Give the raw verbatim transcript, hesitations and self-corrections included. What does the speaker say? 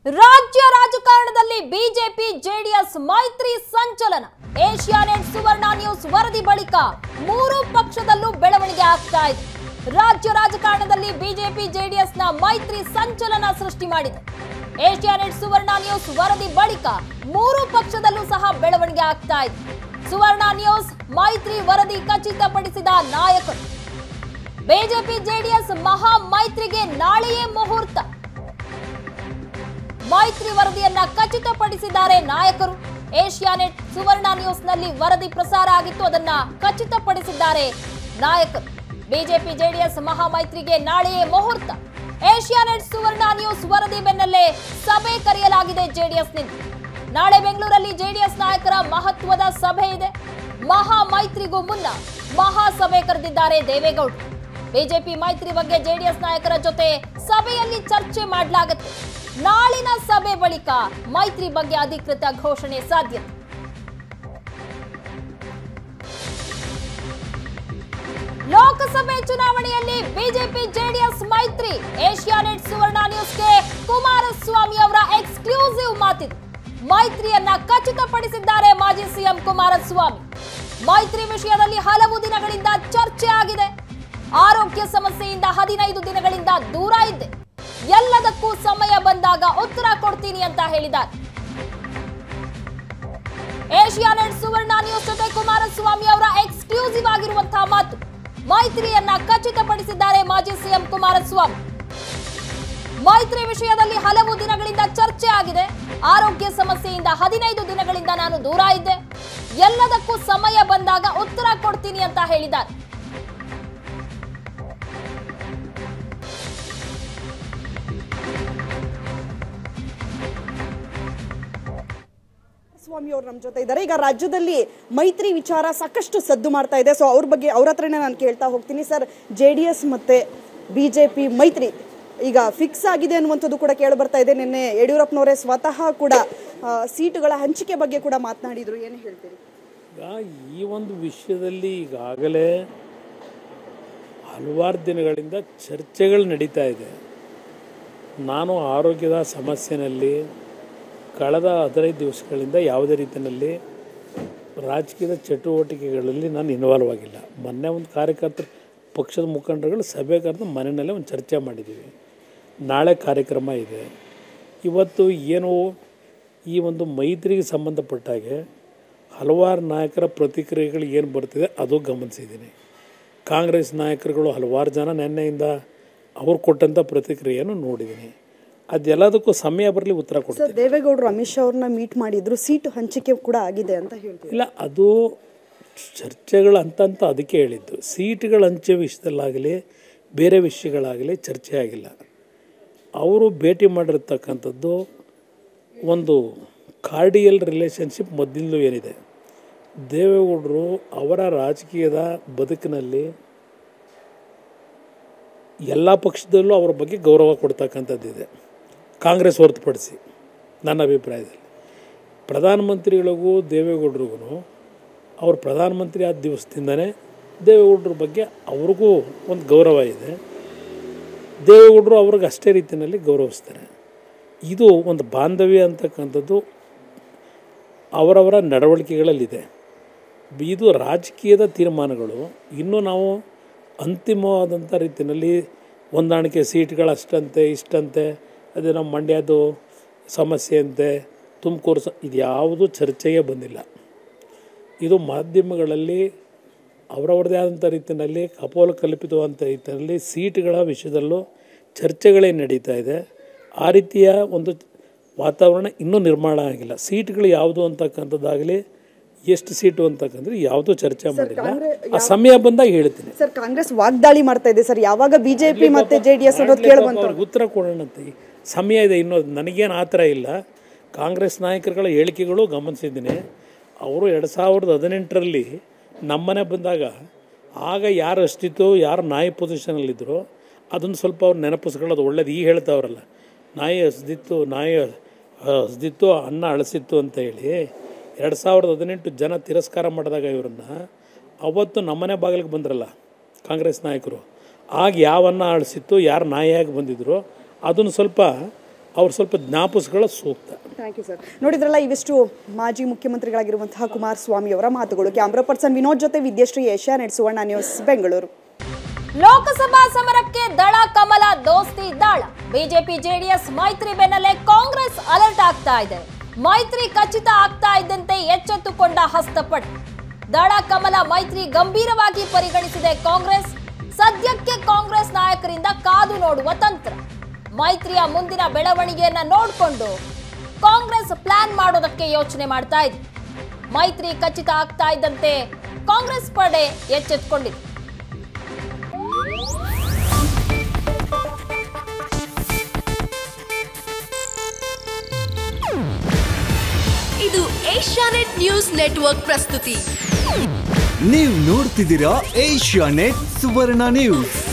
ರಾಜ್ಯ ರಾಜಕಾರಣದಲ್ಲಿ BJP JDS ಮೈತ್ರಿ ಸಂಚಲನ. ಏಷ್ಯಾನೆಟ್ ಸುವರ್ಣ ನ್ಯೂಸ್ ವರದಿ ಬಳಿಕ ಮೂರು ಪಕ್ಷದಲ್ಲೂ ಬೆಳವಣಿಗೆ ಆಗ್ತಾ ಇದೆ. ರಾಜ್ಯ ರಾಜಕಾರಣದಲ್ಲಿ ಬಿಜೆಪಿ ಜೆಡಿಎಸ್ನ ಮೈತ್ರಿ ಸಂಚಲನ ಸೃಷ್ಟಿ ಮಾಡಿದೆ. ಏಷ್ಯಾನೆಟ್ ಸುವರ್ಣ ನ್ಯೂಸ್ ವರದಿ ಬಳಿಕ ಮೂರು ಪಕ್ಷದಲ್ಲೂ ಸಹ ಬೆಳವಣಿಗೆ ಆಗ್ತಾ ಇದೆ. ಸುವರ್ಣ ನ್ಯೂಸ್ ಮೈತ್ರಿ ವರದಿ ಖಚಿತಪಡಿಸಿದ ನಾಯಕರು. ಬಿಜೆಪಿ ಜೆಡಿಎಸ್ ಮಹಾ ಮೈತ್ರಿಗೆ ನಾಳೆಯೇ ಮುಹೂರ್ತ. ಮೈತ್ರಿ ವರದಿಯನ್ನ ಖಚಿತಪಡಿಸಿದ್ದಾರೆ ನಾಯಕರು. ಏಷ್ಯಾನೆಟ್ ಸುವರ್ಣ ನ್ಯೂಸ್ ನಲ್ಲಿ ವರದಿ ಪ್ರಸಾರ ಆಗಿತ್ತು, ಅದನ್ನ ಖಚಿತಪಡಿಸಿದ್ದಾರೆ ನಾಯಕರು. ಬಿಜೆಪಿ ಜೆಡಿಎಸ್ ಮಹಾ ಮೈತ್ರಿಗೆ ನಾಳೆಯೇ ಮುಹೂರ್ತ. ಏಷ್ಯಾನೆಟ್ ಸುವರ್ಣ ನ್ಯೂಸ್ ವರದಿ ಬೆನ್ನಲ್ಲೇ ಸಭೆ ಕರೆಯಲಾಗಿದೆ ಜೆಡಿಎಸ್ನಿಂದ. ನಾಳೆ ಬೆಂಗಳೂರಲ್ಲಿ ಜೆಡಿಎಸ್ ನಾಯಕರ ಮಹತ್ವದ ಸಭೆ ಇದೆ. ಮಹಾ ಮೈತ್ರಿಗೂ ಮುನ್ನ ಮಹಾಸಭೆ ಕರೆದಿದ್ದಾರೆ ದೇವೇಗೌಡರು. ಬಿಜೆಪಿ ಮೈತ್ರಿ ಬಗ್ಗೆ ಜೆಡಿಎಸ್ ನಾಯಕರ ಜೊತೆ ಸಭೆಯಲ್ಲಿ ಚರ್ಚೆ ಮಾಡಲಾಗುತ್ತೆ. ನಾಳಿನ ಸಭೆ ಬಳಿಕ ಮೈತ್ರಿ ಬಗ್ಗೆ ಅಧಿಕೃತ ಘೋಷಣೆ ಸಾಧ್ಯತೆ. ಲೋಕಸಭೆ ಚುನಾವಣೆಯಲ್ಲಿ ಬಿಜೆಪಿ ಜೆಡಿಎಸ್ ಮೈತ್ರಿ. ಏಷ್ಯಾನೆಟ್ ಸುವರ್ಣ ನ್ಯೂಸ್ಗೆ ಕುಮಾರಸ್ವಾಮಿ ಅವರ ಎಕ್ಸ್ಕ್ಲೂಸಿವ್ ಮಾತಿದೆ. ಮೈತ್ರಿಯನ್ನ ಖಚಿತಪಡಿಸಿದ್ದಾರೆ ಮಾಜಿ ಸಿಎಂ ಕುಮಾರಸ್ವಾಮಿ. ಮೈತ್ರಿ ವಿಷಯದಲ್ಲಿ ಹಲವು ದಿನಗಳಿಂದ ಚರ್ಚೆ ಆಗಿದೆ. ಆರೋಗ್ಯ ಸಮಸ್ಯೆಯಿಂದ ಹದಿನೈದು ದಿನಗಳಿಂದ ದೂರ ಇದ್ದೆ, ಎಲ್ಲದಕ್ಕೂ ಸಮಯ ಬಂದಾಗ ಉತ್ತರ ಕೊಡ್ತೀನಿ ಅಂತ ಹೇಳಿದ್ದಾರೆ. ಏಷ್ಯಾನೆಟ್ ಸುವರ್ಣ ನ್ಯೂಸ್ ಜೊತೆ ಕುಮಾರಸ್ವಾಮಿ ಅವರ ಎಕ್ಸ್ಕ್ಲೂಸಿವ್ ಆಗಿರುವಂತಹ ಮಾತು. ಮೈತ್ರಿಯನ್ನ ಖಚಿತಪಡಿಸಿದ್ದಾರೆ ಮಾಜಿ ಸಿಎಂ ಕುಮಾರಸ್ವಾಮಿ. ಮೈತ್ರಿ ವಿಷಯದಲ್ಲಿ ಹಲವು ದಿನಗಳಿಂದ ಚರ್ಚೆ ಆಗಿದೆ. ಆರೋಗ್ಯ ಸಮಸ್ಯೆಯಿಂದ ಹದಿನೈದು ದಿನಗಳಿಂದ ನಾನು ದೂರ ಇದ್ದೆ, ಎಲ್ಲದಕ್ಕೂ ಸಮಯ ಬಂದಾಗ ಉತ್ತರ ಕೊಡ್ತೀನಿ ಅಂತ ಹೇಳಿದ್ದಾರೆ. ಸ್ವಾಮಿ ಅವರು ನಮ್ಮ ಜೊತೆ ಇದ್ದಾರೆ. ಈಗ ರಾಜ್ಯದಲ್ಲಿ ಮೈತ್ರಿ ವಿಚಾರ ಸಾಕಷ್ಟು ಸದ್ದು ಮಾಡ್ತಾ ಇದೆ. ಸೊ ಅವ್ರ ಬಗ್ಗೆ ಅವ್ರ ಹತ್ರನೇ ನಾನು ಕೇಳ್ತಾ ಹೋಗ್ತೀನಿ. ಸರ್, ಜೆ ಡಿ ಎಸ್ ಮತ್ತೆ ಬಿಜೆಪಿ ಮೈತ್ರಿ ಈಗ ಫಿಕ್ಸ್ ಆಗಿದೆ ಅನ್ನುವಂಥದ್ದು ಕೂಡ ಕೇಳಿ ಬರ್ತಾ ಇದೆ. ನಿನ್ನೆ ಯಡಿಯೂರಪ್ಪನವರೇ ಸ್ವತಃ ಕೂಡ ಸೀಟುಗಳ ಹಂಚಿಕೆ ಬಗ್ಗೆ ಕೂಡ ಮಾತನಾಡಿದ್ರು. ಏನು ಹೇಳ್ತೀರಿ? ಈಗ ಈ ಒಂದು ವಿಷಯದಲ್ಲಿ ಈಗಾಗಲೇ ಹಲವಾರು ದಿನಗಳಿಂದ ಚರ್ಚೆಗಳು ನಡೀತಾ ಇದೆ. ನಾನು ಆರೋಗ್ಯದ ಸಮಸ್ಯೆಯಲ್ಲಿ ಕಳೆದ ಹದಿನೈದು ದಿವಸಗಳಿಂದ ಯಾವುದೇ ರೀತಿಯಲ್ಲಿ ರಾಜಕೀಯದ ಚಟುವಟಿಕೆಗಳಲ್ಲಿ ನಾನು ಇನ್ವಾಲ್ವ್ ಆಗಿಲ್ಲ. ಮೊನ್ನೆ ಒಂದು ಕಾರ್ಯಕರ್ತರು ಪಕ್ಷದ ಮುಖಂಡರುಗಳು ಸಭೆ ಕರೆದು ಮನೆಯಲ್ಲೇ ಒಂದು ಚರ್ಚೆ ಮಾಡಿದ್ದೀವಿ. ನಾಳೆ ಕಾರ್ಯಕ್ರಮ ಇದೆ. ಇವತ್ತು ಏನು ಈ ಒಂದು ಮೈತ್ರಿಗೆ ಸಂಬಂಧಪಟ್ಟಾಗೆ ಹಲವಾರು ನಾಯಕರ ಪ್ರತಿಕ್ರಿಯೆಗಳು ಏನು ಬರ್ತಿದೆ ಅದು ಗಮನಿಸಿದ್ದೀನಿ. ಕಾಂಗ್ರೆಸ್ ನಾಯಕರುಗಳು ಹಲವಾರು ಜನ ನಿನ್ನೆಯಿಂದ ಅವ್ರು ಕೊಟ್ಟಂಥ ಪ್ರತಿಕ್ರಿಯೆಯನ್ನು ನೋಡಿದ್ದೀನಿ. ಅದೆಲ್ಲದಕ್ಕೂ ಸಮಯ ಬರಲಿ ಉತ್ತರ ಕೊಡ್ತಾರೆ. ದೇವೇಗೌಡರು ಅಮಿತ್ ಶಾ ಅವ್ರನ್ನ ಮೀಟ್ ಮಾಡಿದ್ರು, ಸೀಟು ಹಂಚಿಕೆ ಕೂಡ ಆಗಿದೆ ಅಂತ ಹೇಳ್ತೀವಿ. ಇಲ್ಲ, ಅದು ಚರ್ಚೆಗಳು ಅಂತಂತ ಅದಕ್ಕೆ ಹೇಳಿದ್ದು. ಸೀಟುಗಳ ಹಂಚೆ ವಿಷಯದಲ್ಲಾಗಲಿ ಬೇರೆ ವಿಷಯಗಳಾಗಲಿ ಚರ್ಚೆ ಆಗಿಲ್ಲ. ಅವರು ಭೇಟಿ ಮಾಡಿರ್ತಕ್ಕಂಥದ್ದು ಒಂದು ಕಾರ್ಡಿಯಲ್ ರಿಲೇಷನ್ಶಿಪ್ ಮೊದಲಿಂದಲೂ ಏನಿದೆ. ದೇವೇಗೌಡರು ಅವರ ರಾಜಕೀಯದ ಬದುಕಿನಲ್ಲಿ ಎಲ್ಲ ಪಕ್ಷದಲ್ಲೂ ಅವರ ಬಗ್ಗೆ ಗೌರವ ಕೊಡ್ತಕ್ಕಂಥದ್ದಿದೆ, ಕಾಂಗ್ರೆಸ್ ಹೊರತುಪಡಿಸಿ ನನ್ನ ಅಭಿಪ್ರಾಯದಲ್ಲಿ. ಪ್ರಧಾನಮಂತ್ರಿಗಳಿಗೂ ದೇವೇಗೌಡರಿಗೂ ಅವರು ಪ್ರಧಾನಮಂತ್ರಿ ಆದ ದಿವಸದಿಂದನೇ ದೇವೇಗೌಡರ ಬಗ್ಗೆ ಅವ್ರಿಗೂ ಒಂದು ಗೌರವ ಇದೆ. ದೇವೇಗೌಡರು ಅವ್ರಿಗೆ ಅಷ್ಟೇ ರೀತಿಯಲ್ಲಿ ಗೌರವಿಸ್ತಾರೆ. ಇದು ಒಂದು ಬಾಂಧವ್ಯ ಅಂತಕ್ಕಂಥದ್ದು ಅವರವರ ನಡವಳಿಕೆಗಳಲ್ಲಿದೆ. ಇದು ರಾಜಕೀಯದ ತೀರ್ಮಾನಗಳು. ಇನ್ನೂ ನಾವು ಅಂತಿಮವಾದಂಥ ರೀತಿಯಲ್ಲಿ ಹೊಂದಾಣಿಕೆ ಸೀಟ್ಗಳಷ್ಟಂತೆ ಇಷ್ಟಂತೆ, ಅದೇ ನಮ್ಮ ಮಂಡ್ಯದು ಸಮಸ್ಯೆ ಅಂತೆ, ತುಮಕೂರು ಸ ಇದು ಯಾವುದೂ ಚರ್ಚೆಗೆ ಬಂದಿಲ್ಲ. ಇದು ಮಾಧ್ಯಮಗಳಲ್ಲಿ ಅವರವ್ರದ್ದೇ ಆದಂಥ ರೀತಿಯಲ್ಲಿ ಕಪೋಲ ಕಲ್ಪಿತವಂಥ ರೀತಿಯಲ್ಲಿ ಸೀಟ್ಗಳ ವಿಷಯದಲ್ಲೂ ಚರ್ಚೆಗಳೇನು ನಡೀತಾ ಇದೆ. ಆ ರೀತಿಯ ಒಂದು ವಾತಾವರಣ ಇನ್ನೂ ನಿರ್ಮಾಣ ಆಗಿಲ್ಲ. ಸೀಟ್ಗಳು ಯಾವುದು ಅಂತಕ್ಕಂಥದ್ದಾಗಲಿ ಎಷ್ಟು ಸೀಟು ಅಂತಕ್ಕಂದ್ರೆ ಯಾವುದೂ ಚರ್ಚೆ ಮಾಡಿಲ್ಲ. ಆ ಸಮಯ ಬಂದಾಗ ಹೇಳ್ತೀನಿ. ಸರ್, ಕಾಂಗ್ರೆಸ್ ವಾಗ್ದಾಳಿ ಮಾಡ್ತಾ ಇದೆ ಸರ್, ಯಾವಾಗ ಬಿಜೆಪಿ ಮತ್ತೆ ಜೆಡಿಎಸ್ ಅನ್ನೋದು ಕೇಳಬಂತು. ಉತ್ತರ ಕೊಡೋಣಂತೆ, ಸಮಯ ಇದೆ ಇನ್ನೂ. ನನಗೇನು ಆ ಥರ ಇಲ್ಲ. ಕಾಂಗ್ರೆಸ್ ನಾಯಕರುಗಳ ಹೇಳಿಕೆಗಳು ಗಮನಿಸಿದ್ದೀನಿ. ಅವರು ಎರಡು ಸಾವಿರದ ಹದಿನೆಂಟರಲ್ಲಿ ನಮ್ಮನೆ ಬಂದಾಗ ಆಗ ಯಾರು ಅಷ್ಟಿತ್ತು, ಯಾರು ನಾಯಿ ಪೊಸಿಷನಲ್ಲಿದ್ದರು ಅದನ್ನು ಸ್ವಲ್ಪ ಅವ್ರು ನೆನಪಿಸ್ಕೊಳ್ಳೋದು ಒಳ್ಳೇದು. ಈಗ ಹೇಳ್ತಾವ್ರಲ್ಲ, ನಾಯಿ ಹಸ್ದಿತ್ತು ನಾಯಿ ಹಸ್ದಿತ್ತು ಅನ್ನ ಅಳಿಸಿತ್ತು ಅಂತ ಹೇಳಿ. ಎರಡು ಸಾವಿರದ ಹದಿನೆಂಟು ಜನ ತಿರಸ್ಕಾರ ಮಾಡಿದಾಗ ಇವರನ್ನು ಅವತ್ತು ನಮ್ಮನೆ ಬಾಗಿಲಿಗೆ ಬಂದ್ರಲ್ಲ ಕಾಂಗ್ರೆಸ್ ನಾಯಕರು, ಆಗ ಯಾವನ್ನ ಅಳಿಸಿತ್ತು, ಯಾರು ನಾಯಿಯಾಗಿ ಬಂದಿದ್ರು ಅದನ್ನು ಸ್ವಲ್ಪ ಅವ್ರು ಸ್ವಲ್ಪ ಜ್ಞಾಪಿಸ್ಕೊಳ್ಳೋ ಸೂಕ್ತ. Thank you sir. ನೋಡಿದ್ರಲ್ಲ, ಇವಿಷ್ಟು ಮಾಜಿ ಮುಖ್ಯಮಂತ್ರಿಗಳಾಗಿರುವಂತಹ ಕುಮಾರಸ್ವಾಮಿ ಅವರ ಮಾತುಗಳು. ಕ್ಯಾಮ್ರಾ ಪರ್ಸನ್ ವಿನೋದ್ ಜೊತೆ ವಿದ್ಯಾಶ್ರೀ, ಏಷ್ಯಾನೆಟ್ ಸುವರ್ಣ ನ್ಯೂಸ್, ಬೆಂಗಳೂರು. ಲೋಕಸಭಾ ಸಮರಕ್ಕೆ ದಳ ಕಮಲ ದೋಸ್ತಿ ದಾಳ. ಬಿಜೆಪಿ ಜೆಡಿಎಸ್ ಮೈತ್ರಿ ಬೆನ್ನಲ್ಲೇ ಕಾಂಗ್ರೆಸ್ ಅಲರ್ಟ್ ಆಗ್ತಾ ಇದೆ. ಮೈತ್ರಿ ಖಚಿತ ಆಗ್ತಾ ಇದ್ದಂತೆ ಎಚ್ಚೆತ್ತುಕೊಂಡ ಹಸ್ತಪಟ್. ದಳ ಕಮಲ ಮೈತ್ರಿ ಗಂಭೀರವಾಗಿ ಪರಿಗಣಿಸಿದೆ ಕಾಂಗ್ರೆಸ್. ಸದ್ಯಕ್ಕೆ ಕಾಂಗ್ರೆಸ್ ನಾಯಕರಿಂದ ಕಾದು ನೋಡುವ ತಂತ್ರ. ಮೈತ್ರಿಯ ಮುಂದಿನ ಬೆಳವಣಿಗೆಯನ್ನ ನೋಡಿಕೊಂಡು ಕಾಂಗ್ರೆಸ್ ಪ್ಲಾನ್ ಮಾಡೋದಕ್ಕೆ ಯೋಚನೆ ಮಾಡ್ತಾ ಇದೆ. ಮೈತ್ರಿ ಖಚಿತ ಆಗ್ತಾ ಇದ್ದಂತೆ ಕಾಂಗ್ರೆಸ್ ಪಡೆ ಎಚ್ಚೆತ್ತುಕೊಂಡಿದೆ. ಇದು ಏಷ್ಯಾನೆಟ್ ನ್ಯೂಸ್ ನೆಟ್ವರ್ಕ್ ಪ್ರಸ್ತುತಿ. ನೀವು ನೋಡ್ತಿದ್ದೀರಾ ಏಷ್ಯಾನೆಟ್ ಸುವರ್ಣ ನ್ಯೂಸ್.